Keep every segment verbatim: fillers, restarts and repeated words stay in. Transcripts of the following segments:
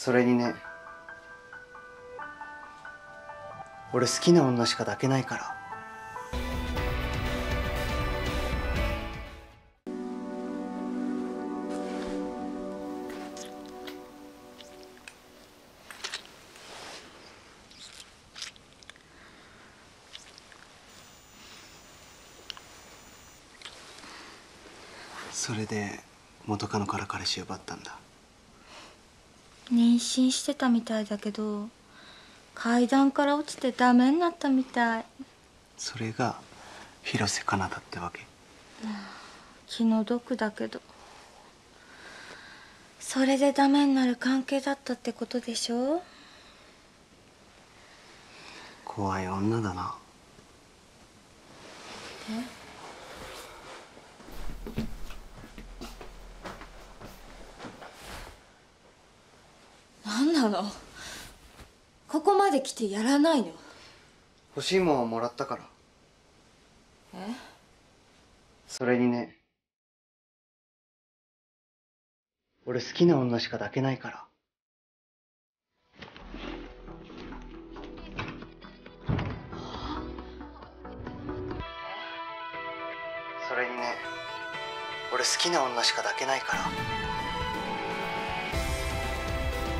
それにね、俺好きな女しか抱けないから。それで元カノから彼氏奪ったんだ。 妊娠してたみたいだけど階段から落ちてダメになったみたい。 それが広瀬香菜だってわけ。 気の毒だけど、それでダメになる関係だったってことでしょ。 怖い女だな。 え？何なの？ここまで来てやらないの？ 欲しいもんはもらったから。 え？ それにね、俺好きな女しか抱けないから。それにね、俺好きな女しか抱けないから。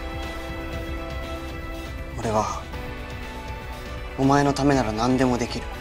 俺はお前のためなら何でもできる。